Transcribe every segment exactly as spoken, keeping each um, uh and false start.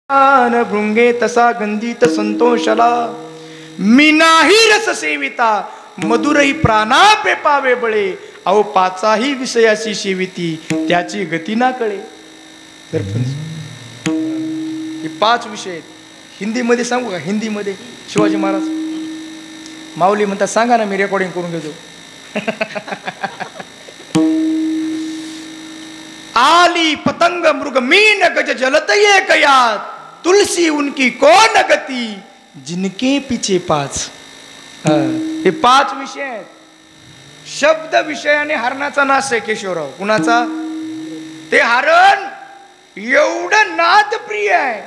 भृंगे तसा गंधित संतोषला मी नाही रस सेविता मधुरही प्राणापे पावे बळे अहो पाचाही विषयाची सेविती त्याची गती ना कळे. सरपंच हे पाच विषय आहेत. हिंदीमध्ये सांगू का? हिंदीमध्ये शिवाजी महाराज माऊली म्हणतात सांगा ना, मी रेकॉर्डिंग करून घेतो. आली पतंग मृग मीन गज जलत ये कयात तुलसी उनकी कोण गती जिनके पीछे पाच. हे पाच विषय आहेत. शब्द विषयाने हरणाचा नाश आहे केशवराव. कुणाचा? ते हरण एवढं नाद प्रिय आहे,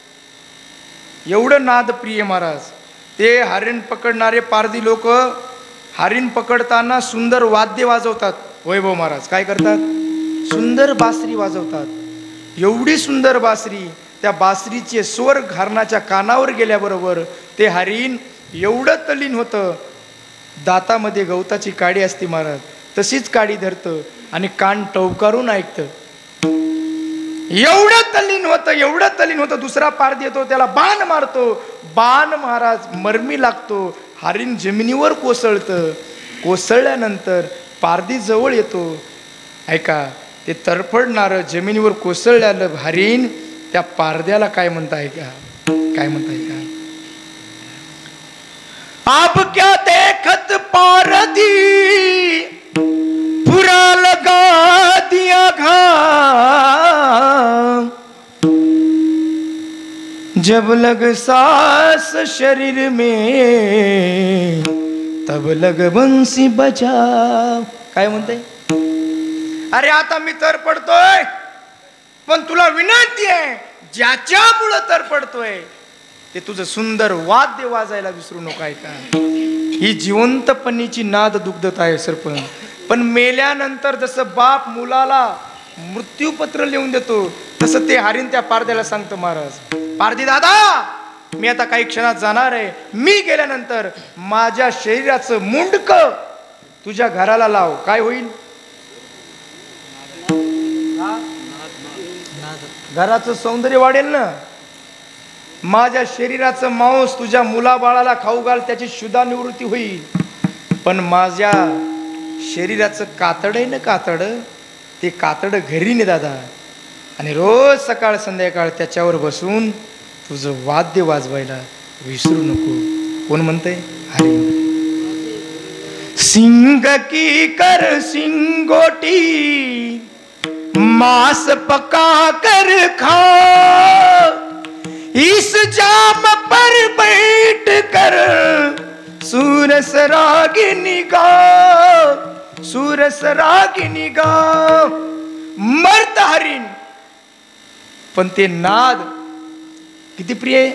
एवढं नाद प्रिय महाराज. ते हरिण पकडणारे पारधी लोक हरिण पकडताना सुंदर वाद्य वाजवतात. वैभव महाराज काय करतात? सुंदर बासरी वाजवतात. एवढी सुंदर बासरी, त्या बासरीचे स्वर हरणाच्या कानावर गेल्याबरोबर ते हरिण एवढं तल्लीन होतं. दातामध्ये गवताची काडी असती महाराज, तशीच काडी धरतं आणि कान टवकारून ऐकतं. एवढं तल्लीन होतं, एवढं तल्लीन होतं. दुसरा पारधी येतो, त्याला बाण मारतो. बाण महाराज मरमी लागतो. हरिण जमिनीवर कोसळतं. कोसळल्यानंतर पारधी जवळ येतो. ऐका, ते तरफडणारं जमिनीवर कोसळलेलं हरिण त्या पारद्याला काय म्हणताय का? काय म्हणताय का? आप क्या देखत पारधी पूरा लगा दिया घाम जब लग सांस शरीर में तब लग बंसी बजा. काय म्हणताय? अरे आता मी तर पडतोय, पण तुला विनंती आहे, ज्याच्यामुळं तर पडतोय ते तुझं सुंदर वाद्य वाजायला विसरू नको. आहे का? ही जिवंतपणीची नाद दुग्धता आहे सरपंच. पण मेल्यानंतर जसं बाप मुलाला मृत्यूपत्र लिहून देतो, तसं ते हरिण त्या पारद्याला सांगतो. महाराज, पारधी दादा, मी आता काही क्षणात जाणार आहे. मी गेल्यानंतर माझ्या शरीराचं मुंडक तुझ्या घराला लाव. काय होईल? घराचं सौंदर्य वाढेल ना. माझ्या शरीराचं मांस तुझ्या मुलाबाळाला खाऊ घाल, त्याची शुद्धा निवृत्ती होईल. पण माझ्या शरीराचं कातड आहे ना, कातड, ते कातड घरी ने दादा, आणि रोज सकाळ संध्याकाळ त्याच्यावर बसून तुझं वाद्य वाजवायला विसरू नको. कोण म्हणतंय? हरी. सिंग की कर सिंगोटी मांस पका कर खा इस जाम पर बैठ कर सूरस रागिनी गा सूरस रागिनी गा. मर्त हरिण, पण ते नाद किती प्रिय आहे.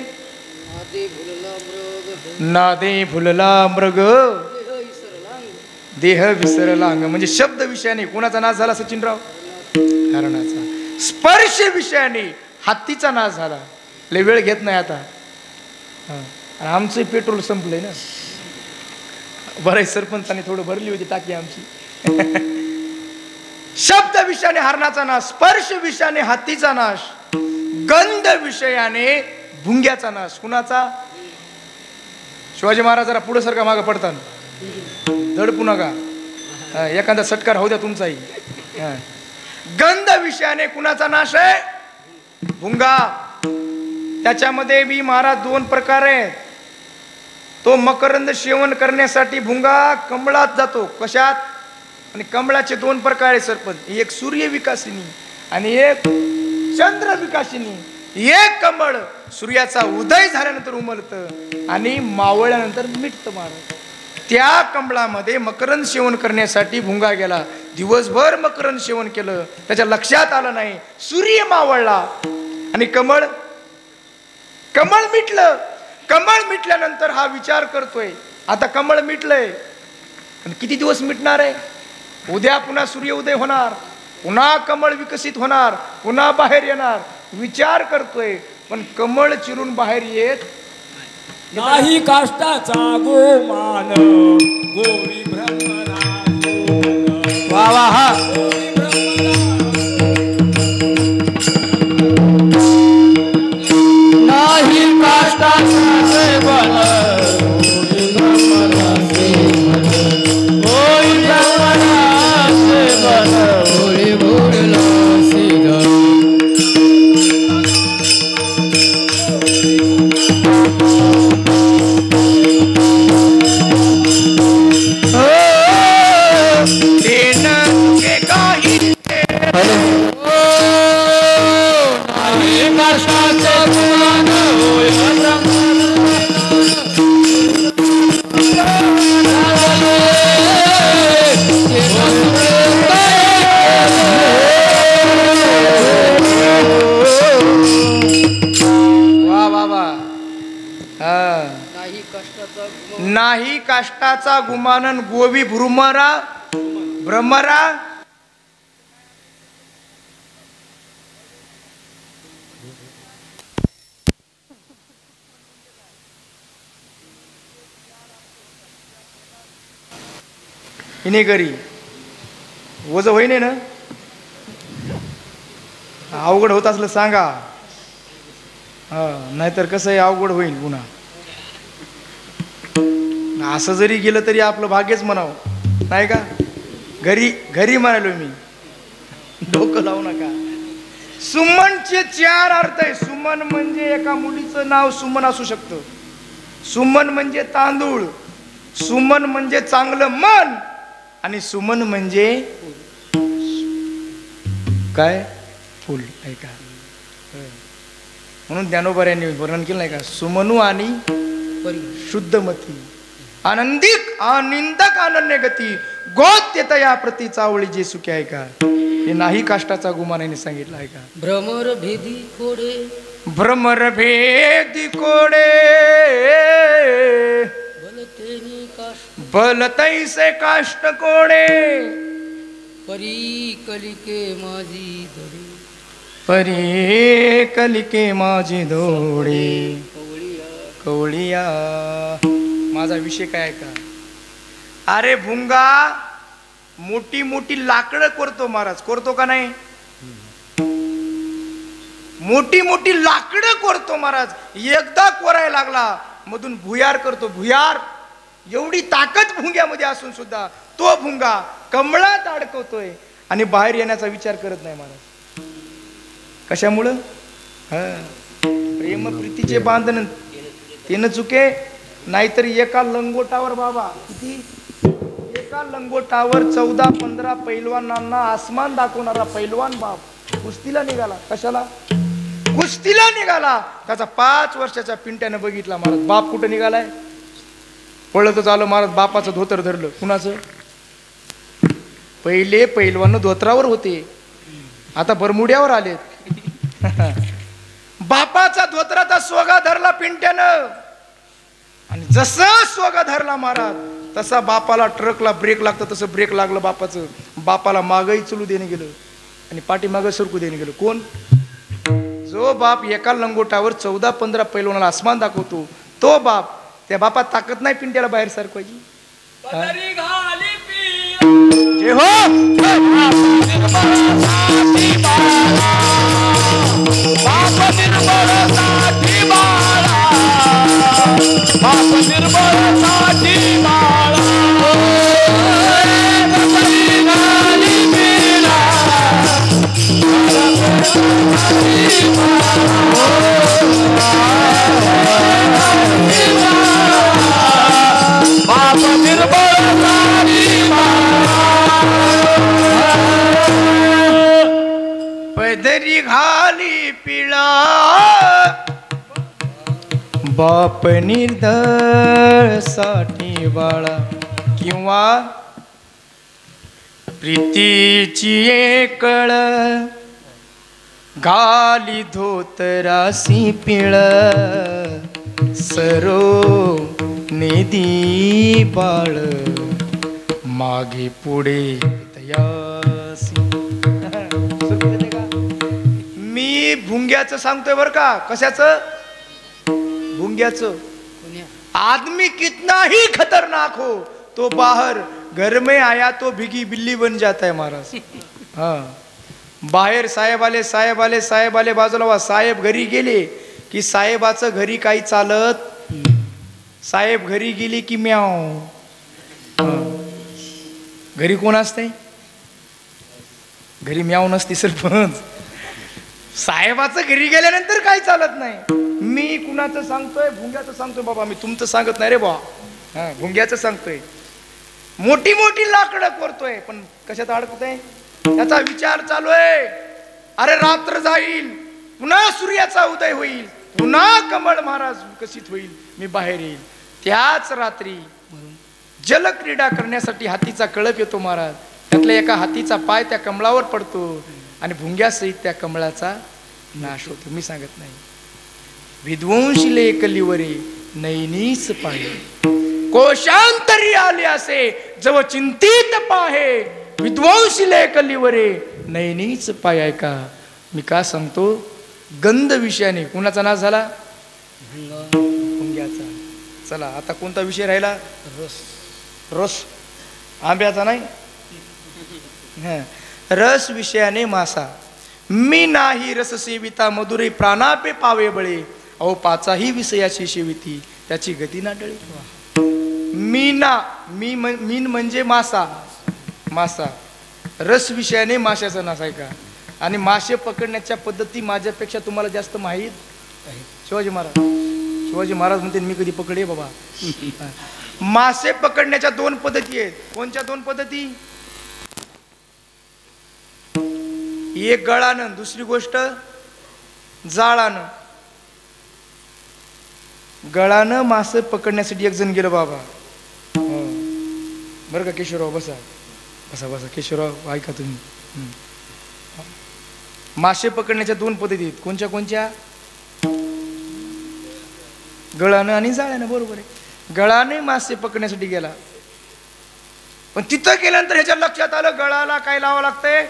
नादे भुलला मृग देह विसरला अंग. म्हणजे शब्द विषयाने कोणाचा नाश झाला? सचिनराव, हरणाचा. स्पर्श विषयाने हत्तीचा नाश झाला. लय वेळ घेत नाही आता. आमचं पेट्रोल संपलंय ना. बरं, सरपंचाने थोडं भरली होती टाकी आमची. शब्द विषयाने हरणाचा नाश, स्पर्श विषयाने हत्तीचा नाश, गंध विषयाने भुंग्याचा नाश. कुणाचा? शिवाजी महाराज जरा पुढे सारखा मागं पडतात, धडपू नका. एखादा सटकार होऊ द्या तुमचाही. गंध विषयाने कुणाचा नाश आहे? भुंगा. त्याच्यामध्ये बी महाराज दोन प्रकार आहेत. तो मकरंद सेवन करण्यासाठी भुंगा कमळात जातो. कशात? आणि कमळाचे दोन प्रकार आहेत सरपंच. एक सूर्य विकासिनी आणि एक चंद्र विकासिनी. एक कमळ सूर्याचा उदय झाल्यानंतर उमलतं आणि मावळल्यानंतर मिटतं. महाराज, त्या कमळामध्ये मकरंद सेवन करण्यासाठी भुंगा गेला. दिवसभर मकरंद सेवन केलं, त्याच्या लक्षात आलं नाही. सूर्य मावळला आणि कमळ कमळ मिटलं. कमळ मिटल्यानंतर हा विचार करतोय, आता कमळ मिटलंय, पण किती दिवस मिटणार आहे? उद्या पुन्हा सूर्य उदय होणार, पुन्हा कमळ विकसित होणार, पुन्हा बाहेर येणार. विचार करतोय, पण कमळ चिरून बाहेर येत नाही. काष्टाचा गोमान गोरी ब्रह्मना. वा वा. हा नाही काष्टाचा सेवन होई भ्रमरा सेवन होई भ्रमरा सेवन होई भोरला सीधा नाही काष्टाचा गुमानन गोवी भ्रुमरा भ्रमरा हिने करी वज होईने ना अवघड होत असलं सांगा हा नाहीतर कसं आहे अवघड होईल पुन्हा असं जरी गेलं तरी आपलं भाग्यच म्हणावं नाही का घरी घरी म्हणालो मी डोकं लावू नका सुमनचे चार अर्थ आहे सुमन म्हणजे एका मुलीचं नाव सुमन असू शकतं सुमन म्हणजे तांदूळ सुमन म्हणजे चांगलं मन आणि सुमन म्हणजे काय फुल ऐका म्हणून ज्ञानोबा यांनी वर्णन केलं नाही का सुमनू आणि शुद्धमती आनंदिक आनंदक अनन्य गती गोत्यता या प्रती चावळी जे सुखी आहे का हे नाही काष्टाचा गुमानाने सांगितलं आहे का भ्रमर भेदी कोडे भ्रमर भेदी कोडे बलतेनी काष्ट बलतैसे काष्ट कोडे परी कलिके माझी धडे परी कलिके माझी धोडे कवळिया माझा विषय काय का अरे भुंगा मोठी मोठी लाकडं करतो महाराज करतो का नाही मोठी मोठी लाकडं करतो महाराज एकदा कोरायला लागला मधून भुयार करतो भुयार एवढी ताकद भुंग्यामध्ये असून सुद्धा तो भुंगा कमळात अडकवतोय आणि बाहेर येण्याचा विचार करत नाही महाराज कशामुळं प्रेम प्रीतीचे बांधन तिनं चुके नाहीतर एका लंगोटावर बाबा किती एका लंगोटावर चौदा पंधरा पैलवानांना आसमान दाखवणारा पैलवान बाप कुस्तीला निघाला कशाला कुस्तीला निघाला त्याचा पाच वर्षाच्या पिंट्यानं बघितला महाराज बाप कुठं निघालाय पळतच आलं महाराज बापाचं धोतर धरलं कुणाचं पहिले पैलवान धोत्रावर होते आता बरमुड्यावर आलेत बापाचा धोत्राचा सोगा धरला पिंट्यानं आणि जसं सोगा धरला महाराज तसा बापाला ट्रकला ब्रेक लागतं तसं ब्रेक लागलं बापाचं बापाला मागही चलू देणे गेलं आणि पाठीमागं सरकू देणे गेलं कोण जो बाप एका लंगोटावर चौदा पंधरा पैलवानाला आसमान दाखवतो तो बाप त्या बापात ताकद नाही पिंट्याला बाहेर सरकवायची जे हो बाप निर्मळ साठी बाळा बाप निर्मळ साठी बाळा बाप निर्मळ साठी पैदरी घाली पिळा बाप निर्दळ साठी बाळा किंवा प्रीतीची एकळ घाली धोतरासी पिळ सरो नेदी बाळ मागे पुढे तयासी मी भुंग्याचं सांगतोय बर का कशाचं भुंग्याचं आदमी कितना ही खतरनाक हो तो बाहर घर में आया तो भिगी बिल्ली बन जाता है महाराज हाँ बाहेर साहेब आले साहेब आले साहेब आले बाजूला वा साहेब घरी गेले की साहेबाचं घरी काही चालत, साहेब घरी गेली की म्याव. घरी कोण असते? घरी म्याव नसते सरपंच. साहेबाचं घरी गेल्यानंतर काही चालत नाही. मी कुणाचं सांगतोय? भुंग्याचं सांगतोय बाबा, मी तुमचं सांगत नाही रे बा. हा, भुंग्याचं सांगतोय. मोठी मोठी लाकडं करतोय, पण कशात अडकतोय? त्याचा विचार चालू आहे. अरे रात्र जाईल, पुन्हा सूर्याचा उदय होईल, पुन्हा कमळ महाराज विकसित होईल, मी बाहेर येईल. त्याच रात्री जलक्रीडा करण्यासाठी हातीचा कळप येतो महाराज. त्यातल्या एका हातीचा पाय त्या कमळावर पडतो आणि भुंग्यासहित त्या कमळाचा नाश होतो. मी सांगत नाही. विध्वंसिले कलिवरे नैनीच पाहे, कोशांतरी आले असे जव चिंतित पाहे. विध्वंसिले कलिवरे नैनीच पाय. ऐका मी का सांगतो? गंध विषयाने कुणाचा नाश झाला? भुंग्याचा. चला आता कोणता विषय राहिला? रस. रस आंब्याचा नाही. रस विषयाने मासा. मी नाही रस सेविता मधुरे प्राणापे पावे बळे. अहो पाचाही विषयाची सेविती त्याची गती ना डळे. मीना मी मीन म्हणजे मासा. मासा रस विषयाने माशाचा नाश. आहे का? आणि मासे पकडण्याच्या पद्धती माझ्यापेक्षा तुम्हाला जास्त माहीत आहे. शिवाजी महाराज शिवाजी महाराज म्हणते मी कधी पकडे बाबा. मासे पकडण्याच्या दोन पद्धती आहेत. कोणत्या दोन पद्धती? एक गळानं, दुसरी गोष्ट जाळानं. गळानं मासे पकडण्यासाठी एक जण गेलं बाबा. बरं का केशवराव? बसा बसा बसा केशवराव, ऐका तुम्ही. मासे पकडण्याच्या दोन पद्धती आहेत. कोणत्या कोणत्या? गळानं आणि जाळ्यानं. बरोबर आहे. गळाने मासे पकडण्यासाठी गेला, पण तिथं गेल्यानंतर ह्याच्या लक्षात आलं गळाला काय लावावं लागतंय?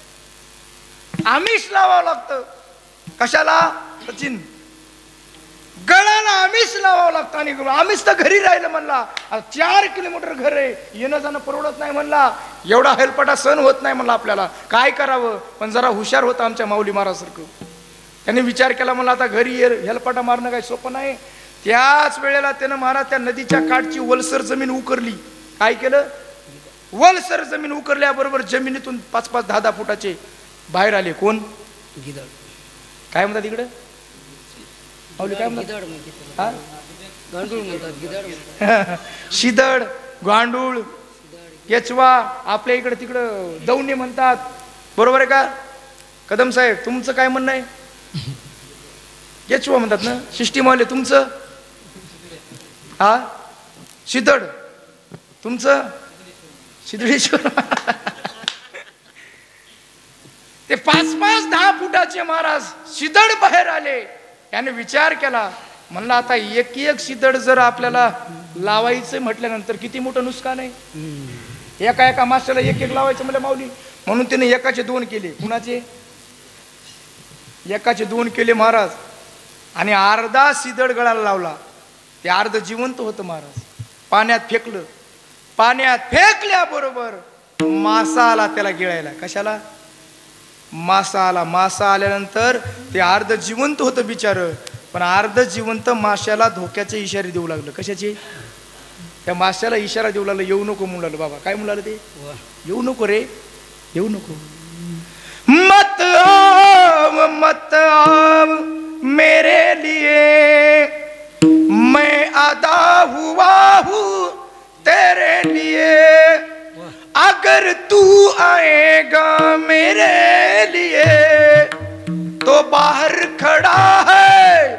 आमिष लावावं लागतं. कशाला सचिन? गळाला आमिष लावावं लागतं. आणि आमिष तर घरी राहिलं म्हणला. चार किलोमीटर घर आहे, येणं जाणं परवडत नाही म्हणला. एवढा हेलपटा सण होत नाही म्हणला आपल्याला. काय करावं? पण जरा हुशार होता आमच्या माऊली महाराजसारखं. त्याने विचार केला म्हणला आता घरी ये, हेलपाटा मारणं काही सोपं नाही. त्याच वेळेला त्यानं महाराज त्या नदीच्या काठची वलसर जमीन उकरली. काय केलं? वलसर जमीन उकरल्याबरोबर जमिनीतून पाच पाच दहा दहा फुटाचे बाहेर आले. कोण? गिधाड. काय म्हणतात इकडं? काय गिधाड म्हणतात? गांडूळ म्हणतात. गिधाड. शिदड, गांडूळ, केचवा, आपल्या इकडे तिकडं दौणे म्हणतात. बरोबर आहे का कदम साहेब? तुमचं काय म्हणणं आहे? केचवा म्हणतात ना? शिष्टी मावले तुमचं? हा शिदड. तुमचं? सिद्धेश्वर. ते पाच पाच दहा फुटाचे महाराज शिदड बाहेर आले. याने विचार केला म्हणला आता एक एक शिदड जर आपल्याला लावायचं म्हटल्यानंतर किती मोठं नुकसान आहे. एका एका माशाला एक एक लावायचं म्हणजे माऊली. म्हणून त्याने एकाचे दोन केले. कुणाचे? एकाचे दोन केले महाराज. आणि अर्धा शिदड गळाला लावला. ते अर्ध जिवंत होतं महाराज. पाण्यात फेकलं. पाण्यात फेकल्याबरोबर मासा आला त्याला गिळायला. कशाला? मासा आला. मासा आल्यानंतर ते अर्ध जिवंत होतं बिचार, पण अर्ध जिवंत माशाला धोक्याचे इशारे देऊ लागलं. कशाचे? त्या माशाला इशारा देऊ लागलं, येऊ नको म्हणू लागलं. बाबा काय म्हणू लागलं ते? येऊ नको रे, येऊ नको. मत आव मत आव मेरे लिए, मैं अदा हुआ हूँ तेरे लिए. अगर तू आएगा मेरे लिए तो बाहर खड़ा है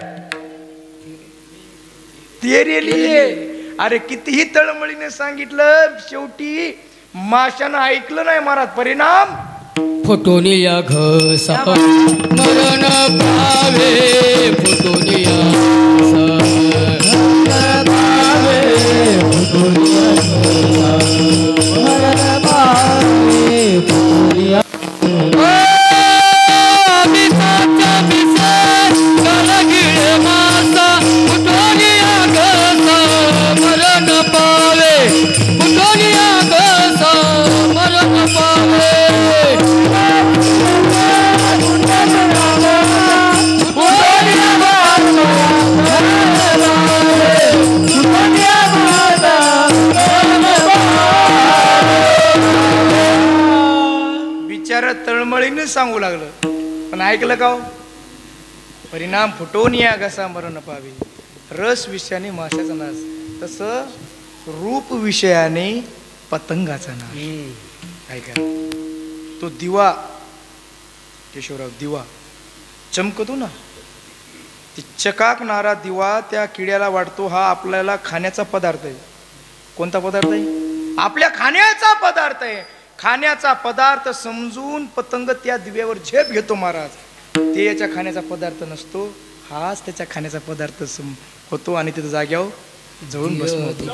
तेरे लिए. अरे कितीही तळमळीने सांगितलं, शेवटी माशानं ऐकलं नाही महाराज. परिणाम फुटोनिया घसा मरण पावे. फुटोनिया Oh, तळमळीने सांगू लागलं, पण ऐकलं का हो? परिणाम फुटवून या घसा मरण पावी, रस विषयाने माशाचा नाश, तसं रूप विषयाने पतंगाचा नाश. ऐका, तो दिवा केशवराव, दिवा चमकतो ना, ती चकाकणारा दिवा त्या किड्याला वाटतो हा आपल्याला खाण्याचा पदार्थ आहे. कोणता पदार्थ आहे? आपल्या खाण्याचा पदार्थ आहे. खाण्याचा पदार्थ समजून पतंग त्या दिव्यावर झेप घेतो महाराज. ते याच्या खाण्याचा पदार्थ नसतो, हाच त्याच्या खाण्याचा पदार्थ सम होतो आणि तिथं जाग्यावर जळून बसतो.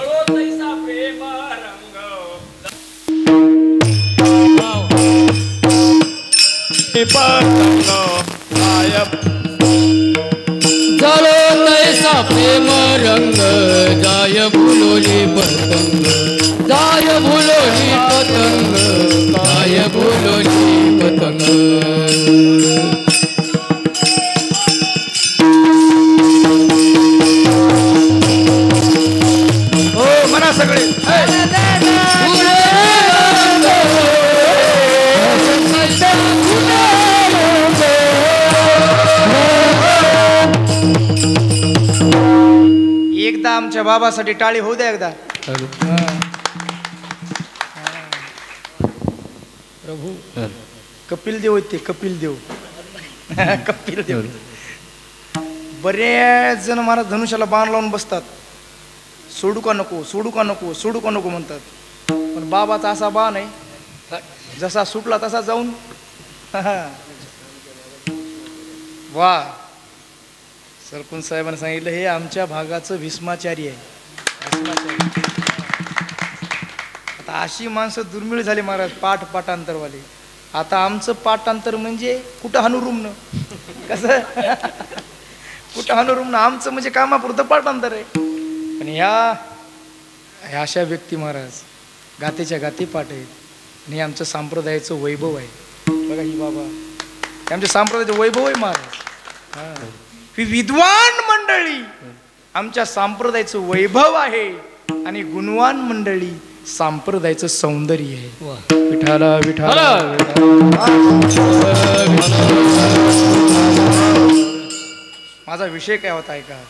जळो तैसा प्रेम रंग, जाय भुलोली पतंग, जाय भुलोली पतंग, जाय भुलोली पतंग. हो म्हणा सगळे. एकदा आमच्या बाबासाठी टाळी होऊ द्या एकदा. प्रभू कपिल देव आहेत ते, कपिल देव. कपिल देव. बरेच जण मला धनुष्याला बाण लावून बसतात, सोडू का नको, सोडू का नको, सोडू का नको म्हणतात. पण बाबाचा असा बाण आहे, जसा सुटला तसा जाऊन. वा, सरपंच साहेबांनी सांगितलं हे आमच्या भागाचं भीष्माचारी आहे. भीष्माचारी. आता अशी माणसं दुर्मिळ झाली महाराज, पाठ पाठांतरवाले. आता आमचं पाठांतर म्हणजे कुठं हनुरुमनं, कसं कुठं हनुरुमनं, आमचं म्हणजे कामापुरतं पाठांतर आहे. पण ह्या ह्या अशा व्यक्ती महाराज गातेच्या गाते पाठ आहेत. आणि हे आमचं संप्रदायाचं वैभव आहे. बघा ही बाबा, हे आमच्या संप्रदायाचं वैभव आहे महाराज. हा, ही विद्वान मंडळी आमच्या संप्रदायाचं वैभव आहे आणि गुणवान मंडळी संप्रदायाचं सौंदर्य आहे. विठाला विठाला. माझा विषय काय होता ऐका.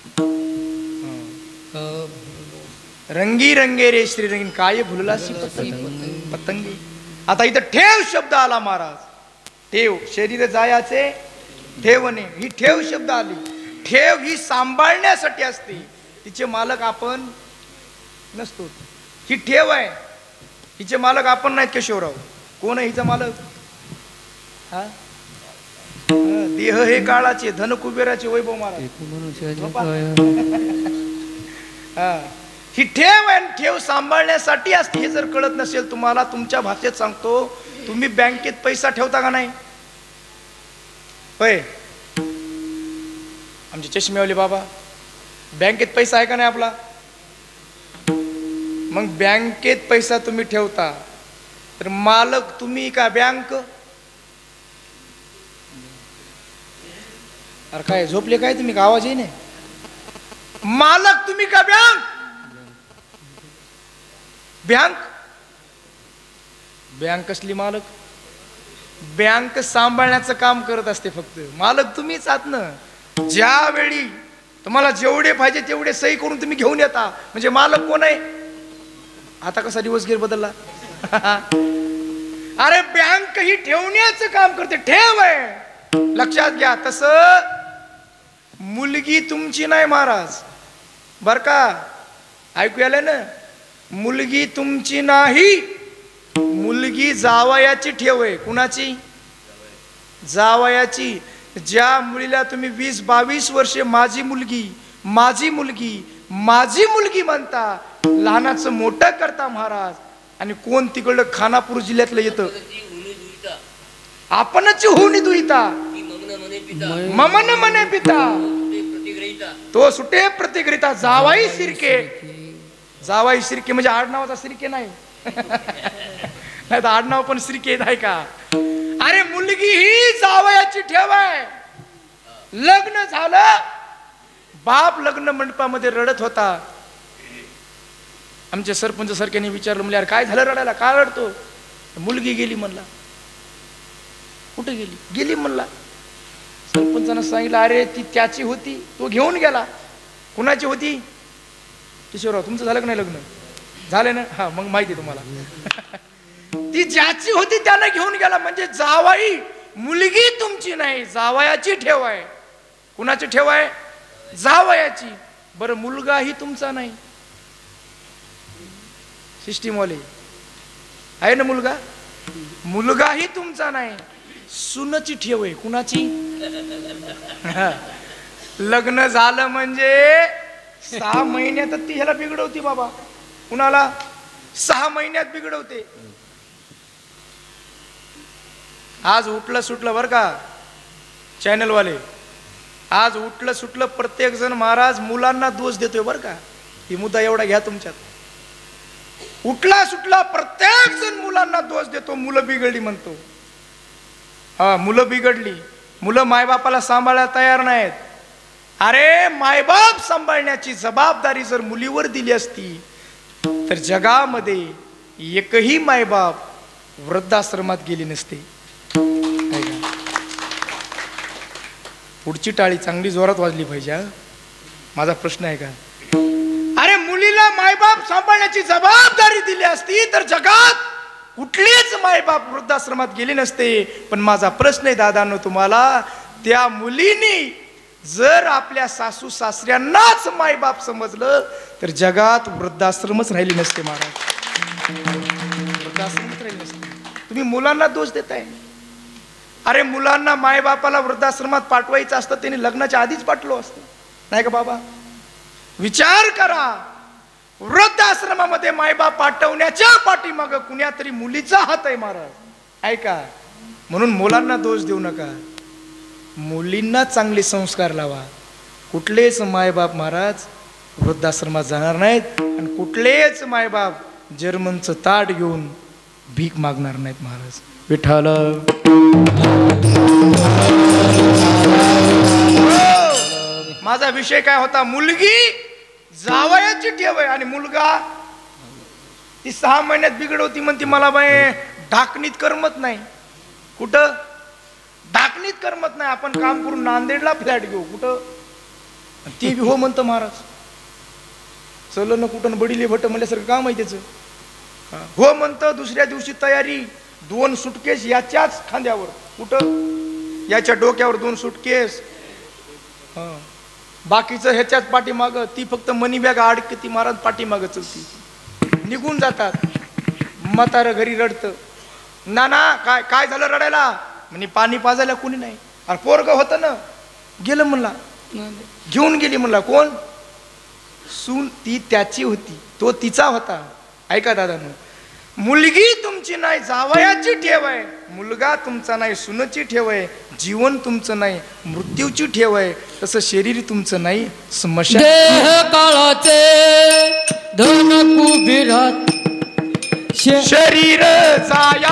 रंगी रंगे रे श्रीरंगीन काय भुललासी पतंगी पतंगी. आता इथं ठेव शब्द आला महाराज. ठेव, शरीर जायाचे ठेवणे, ही ठेव शब्द आली. ठेव ही सांभाळण्यासाठी असते, तिचे मालक आपण नसतो. ही ठेव आहे, हिचे मालक आपण नाहीत. केशवराव कोण आहे हिचा मालक? हा, देह हे काळाचे, धन कुबेराचे वैभव महाराज. हा, ही ठेव आहे, ठेव सांभाळण्यासाठी असते. हे जर कळत नसेल तुम्हाला, तुमच्या भाषेत सांगतो, तुम्ही बँकेत पैसा ठेवता का नाही? होय, आमचे चष्मेवाले बाबा, बँकेत पैसा आहे का नाही आपला? मग बँकेत पैसा तुम्ही ठेवता तर मालक तुम्ही का बँक? अरे काय झोपले काय तुम्ही, का आवाज नाही? मालक तुम्ही का बँक? बँक बँक कसली मालक? बँक सांभाळण्याचं काम करत असते फक्त. मालक तुम्हीच आहात ना. ज्यावेळी तुम्हाला जेवढे पाहिजे तेवढे सही करून तुम्ही घेऊन येता, म्हणजे मालक कोण आहे? आता कसा दिवस गेर बदलला. अरे बँक ही ठेवण्याचं काम करते, ठेव आहे, लक्षात घ्या. तसं मुलगी तुमची नाही महाराज, बर का? ऐकू आलं ना? मुलगी तुमची नाही, मुलगी जावयाची ठेव आहे. कुणाची? जावयाची. ज्या मुलीला तुम्ही वीस बावीस वर्षे माझी मुलगी माझी मुलगी माझी मुलगी म्हणता, लहानाचं मोठं करता महाराज, आणि कोण तिकडलं खानापूर जिल्ह्यातलं येतं, आपणच होऊन दुहिता, ममन मने पिता, तो सुटे प्रतिग्रहिता. जावाई शिर्के, जावाई शिर्के म्हणजे आडनावाचा शिर्के नाही, नाही तर आडनाव पण शिर्के आहे का? अरे मुलगी ही जावयाची ठेव आहे. लग्न झालं, बाप लग्न मंडपामध्ये रडत होता. आमच्या सरपंच सारख्याने विचारलं, म्हणजे यार काय झालं रडायला, काय रडतो? मुलगी गेली म्हणला. कुठे गेली? गेली म्हणला. सरपंचानं सांगितलं अरे ती त्याची होती, तो घेऊन गेला. कुणाची होती? किशोरराव तुमचं झालं का नाही लग्न? झालं ना? हा मग माहिती तुम्हाला. ती ज्याची होती त्याला घेऊन गेला. म्हणजे जावाई मुलगी तुमची नाही, जावयाची ठेव आहे. कुणाची ठेव आहे? जावयाची. बरं मुलगाही तुमचा नाही. सिस्टीमवाले आहे ना मुलगा? मुलगाही तुमचा नाही, सुनची ठेव आहे. कुणाची? लग्न झालं म्हणजे सहा महिन्यात ती ह्याला बिघडवती बाबा. कुणाला? सहा महिन्यात बिघडवते. आज उठलं सुटलं बर का चॅनलवाले, आज उठलं सुटलं प्रत्येक जण महाराज मुलांना दोष देतोय बर का. ही मुद्दा एवढा घ्या तुमच्यात. उठला सुटला प्रत्येक जण मुलांना दोष देतो, मुलं बिघडली म्हणतो. हा मुलं बिघडली, मुलं मायबापाला सांभाळायला तयार नाहीत. अरे मायबाप सांभाळण्याची जबाबदारी जर मुलीवर दिली असती तर जगामध्ये एकही मायबाप वृद्धाश्रमात गेली नसते. पुढची टाळी चांगली जोरात वाजली पाहिजे. माझा प्रश्न आहे का? अरे मुलीला मायबाप सांभाळण्याची जबाबदारी दिली असती तर जगात कुठलीच मायबाप वृद्धाश्रमात गेली नसते. पण माझा प्रश्न आहे दादांनो तुम्हाला, त्या मुलीनी जर आपल्या सासू सासऱ्यांनाच मायबाप समजलं तर जगात वृद्धाश्रमच राहिली नसते महाराज. वृद्धाश्रमच राहिली नसते. तुम्ही मुलांना दोष देताय. अरे मुलांना मायबापाला वृद्धाश्रमात पाठवायचं असतं त्यांनी लग्नाच्या आधीच पाठवलं असतं नाही का बाबा? विचार करा, वृद्धाश्रमामध्ये मायबाप पाठवण्याच्या पाठीमाग कुण्यातरी मुलीचा हात आहे महाराज. ऐका, म्हणून मुलांना दोष देऊ नका, मुलींना चांगले संस्कार लावा. कुठलेच मायबाप महाराज वृद्धाश्रमात जाणार नाहीत आणि कुठलेच मायबाप जर्मनचं ताट घेऊन भीक मागणार नाहीत महाराज. विठ्ठल. माझा विषय काय होता? मुलगी जावयाची ठेव आहे आणि मुलगा ती सहा महिन्यात बिघडवती म्हणती मला बाय ढाकणीत करमत नाही. कुठं ढाकणीत करमत नाही? आपण काम करून नांदेडला फ्लॅट घेऊ. कुठं? ती हो म्हणतं महाराज. चल ना कुठं बडीले भट म्हणल्यासारखं काम आहे त्याचं. हो म्हणतं. दुसऱ्या दिवशी तयारी, दोन सुटकेस याच्याच खांद्यावर. कुठं? याच्या डोक्यावर दोन सुटकेस. बाकीचं ह्याच्याच पाठीमाग. ती फक्त मनी बॅग अडकती ती महाराज पाठीमाग चलती. निघून जातात. म्हातारं घरी रडतं. ना ना काय काय झालं रडायला? म्हणे पाणी पाजायला कोणी नाही. अरे पोरग होतं ना, गेलं म्हणला. घेऊन गेली म्हणला. कोण? सून. ती त्याची होती, तो तिचा होता. ऐका दादांनो, मुलगी तुमची नाही, जावयाची ठेव आहे. मुलगा तुमचा नाही, सुनची ठेव आहे. जीवन तुमचं नाही, मृत्यूची ठेव आहे. तसं शरीर तुमचं नाही, स्मशान. देह काळाचे धन कुबीरात शरीर जाया.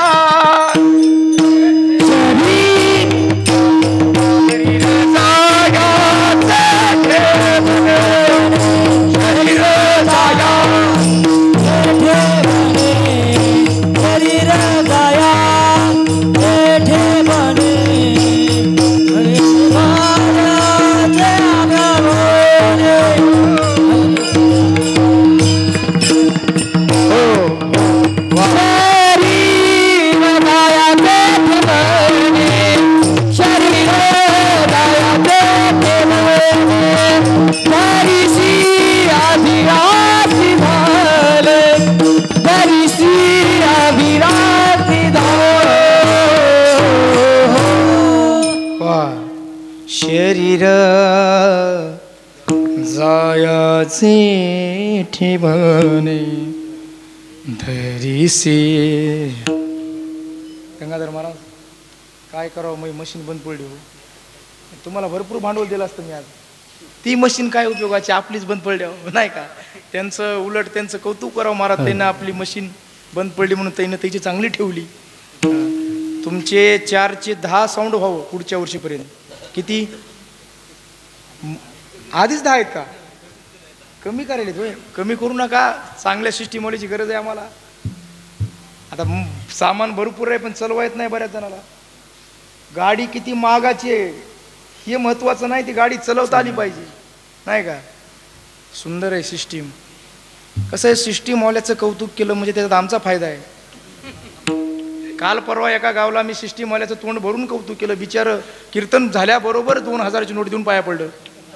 शरीर जायाचे ठेवणे धरीसे. गंगाधर महाराज काय करावं, मी मशीन बंद पडली हो. तुम्हाला भरपूर भांडवल दिलं असतं मी आज. ती मशीन काय उपयोगाची, आपलीच बंद पडली हो नाही का? त्यांचं उलट त्यांचं कौतुक करावं महाराज, त्यांना आपली मशीन बंद पडली म्हणून त्यानं त्याची चांगली ठेवली. तुमचे चारचे दहा साऊंड व्हावं पुढच्या वर्षीपर्यंत. किती? आधीच दहा आहेत का? कमी करायला होय. कमी करू नका, चांगल्या सिस्टीमवालीची गरज आहे आम्हाला. आता सामान भरपूर आहे पण चालवा येत नाही बऱ्याच जणाला. गाडी किती महागाची आहे हे महत्वाचं नाही, ती गाडी चालवता आली पाहिजे नाही का. सुंदर आहे सिस्टीम. कसं आहे सिस्टीम वाल्याचं कौतुक केलं म्हणजे त्याच्यात आमचा फायदा आहे. काल परवा एका गावला मी सिस्टीम वाल्याचं तोंड भरून कौतुक केलं. बिचार कीर्तन झाल्याबरोबर दोन हजाराची नोट देऊन पाया पडलं.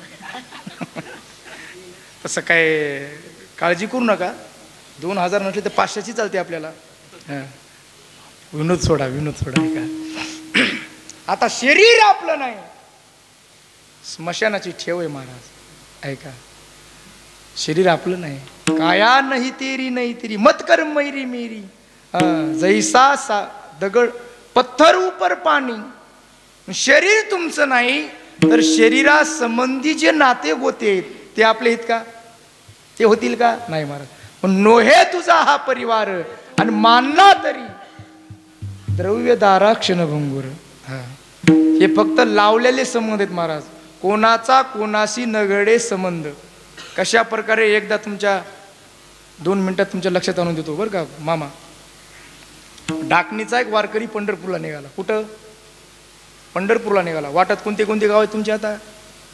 तसं काय काळजी करू नका, दोन हजार नसले तर पाचशेची चालते आपल्याला. हां विनोद सोडा विनोद सोडा का. आता शरीर आपलं नाही, स्मशानाची ठेव आहे महाराज ऐका. शरीर आपलं नाही. काया नाही तेरी नाही तेरी मत कर मैरी मेरी. जैसा सा दगड पत्थर उपर पाणी. शरीर तुमचं नाही तर शरीरा संबंधी जे नाते गोते आहेत ते आपले आहेत का, ते होतील का नाही महाराज. पण नोहे तुझा हा परिवार आणि मानला तरी द्रव्य दारा क्षणभंगुर. हा हे फक्त लावलेले संबंध आहेत महाराज. कोणाचा कोणाशी नगडे संबंध. कशा प्रकारे एकदा तुमच्या दोन मिनिटात तुमच्या लक्षात आणून देतो बरं का मामा. डाकणीचा एक वारकरी पंढरपूरला निघाला. कुठं पंढरपूरला निघाला. वाटात कोणते कोणते गाव आहेत तुमच्या आता.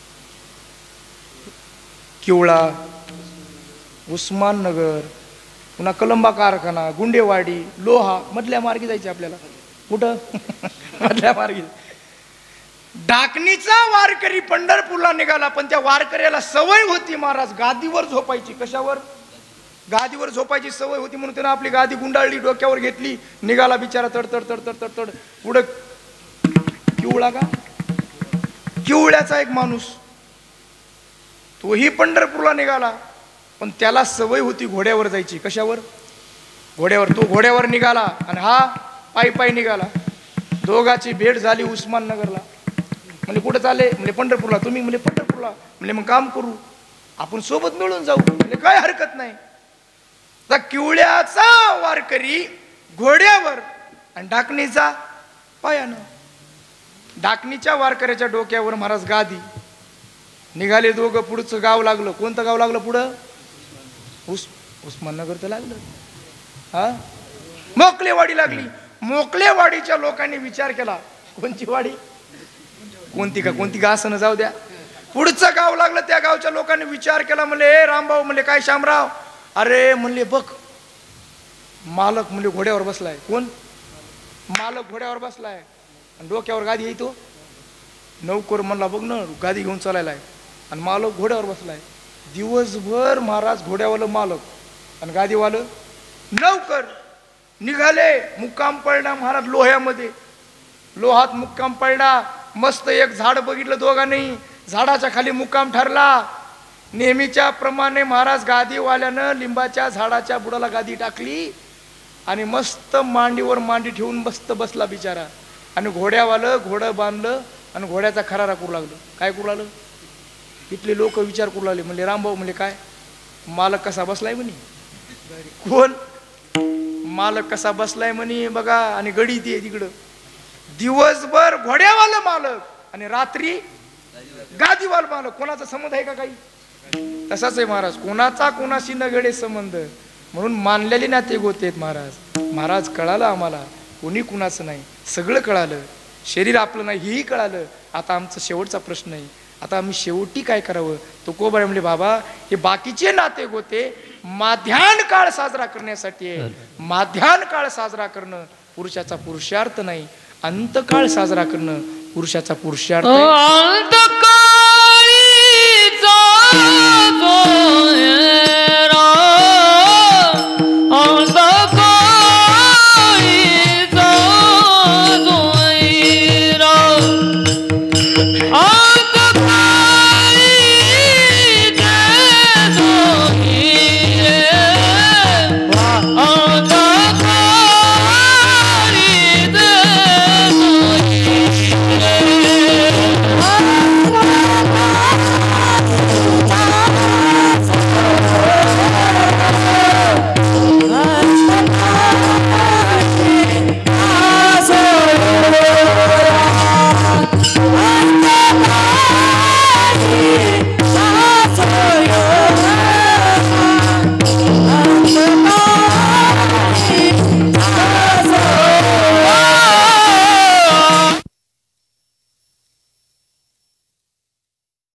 किवळा, उस्माननगर, पुन्हा कलंबा कारखाना, गुंडेवाडी, लोहा. मधल्या मार्गी जायचे आपल्याला. कुठं मधल्या मार्गी. डाकणीचा वारकरी पंढरपूरला निघाला. पण त्या वारकऱ्याला सवय होती महाराज गादीवर झोपायची. कशावर, गादीवर झोपायची सवय होती म्हणून त्यानं आपली गादी गुंडाळली, डोक्यावर घेतली, निघाला बिचारा तड तड तड तड तड तड. पुढं किवळा का, किवळ्याचा एक माणूस तोही पंढरपूरला निघाला. पण त्याला सवय होती घोड्यावर जायची. कशावर, घोड्यावर. तो घोड्यावर निघाला आणि हा पायी पायी निघाला. दोघाची भेट झाली उस्माननगरला. म्हणजे कुठं चालले, म्हणजे पंढरपूरला. तुम्ही म्हणजे पंढरपूरला. म्हणजे मग काम करू आपण सोबत मिळून जाऊ. म्हणजे काय हरकत नाही. तर किवळ्याचा वारकरी घोड्यावर आणि डाकणीचा पायानं. डाकणीच्या वारकऱ्याच्या डोक्यावर महाराज गादी. निघाले दोघं. पुढचं गाव लागलं. कोणतं गाव लागलं पुढं, उस उस्माननगर तर लागलं. हा मोकलेवाडी लागली. मोकलेवाडीच्या लोकांनी विचार केला कोणती वाडी, कोणती का कोणती का असं जाऊ द्या. पुढचं गाव लागलं. त्या गावच्या लोकांनी विचार केला. म्हणले ए रामभाऊ, म्हणले काय शामराव. अरे म्हणले बघ मालक म्हणजे घोड्यावर बसलाय. कोण, मालक घोड्यावर बसलाय आणि डोक्यावर गादी येतो. नौकर म्हणला बघ ना गादी घेऊन चालायला आहे आणि मालक घोड्यावर बसलाय. दिवसभर महाराज घोड्यावालं मालक आणि गादीवालं नौकर. निघाले. मुक्काम पडला महाराज लोह्यामध्ये. लोहात मुक्काम पडला. मस्त एक झाड बघितलं दोघांनी. झाडाच्या खाली मुक्काम ठरला. नेहमीच्या प्रमाणे महाराज गादीवाल्यानं लिंबाच्या झाडाच्या बुडाला गादी टाकली आणि मस्त मांडीवर मांडी ठेवून मस्त बसला बिचारा. आणि घोड्यावालं घोडं बांधलं आणि घोड्याचा खरारा करू लागलं. काय करू लागलं, इथले लोक विचार करू लागले. म्हणले रामभाऊ, म्हणले काय मालक कसा बसलाय म्हणे. कोण, मालक कसा बसलाय म्हणे बघा. आणि गडी ती तिकडं. दिवसभर घोड्यावालं मालक आणि रात्री गादीवाल मालक. कोणाचा संबंध आहे का काही. तसाच आहे महाराज. कोणाचा कोणाशी नगडे संबंध. म्हणून मानलेले नाते गोते आहेत महाराज. महाराज कळालं आम्हाला कोणी कुणाचं नाही, सगळं कळालं. शरीर आपलं नाही हेही कळालं. आता आमचा शेवटचा प्रश्न आहे. आता आम्ही शेवटी काय करावं. तो कोबा म्हणले बाबा हे बाकीचे नाते गोते माध्यान काळ साजरा करण्यासाठी आहे. माध्यान काळ साजरा करणं पुरुषाचा पुरुषार्थ नाही. अंतकाळ साजरा करणं पुरुषाचा पुरुषार्थ. अंत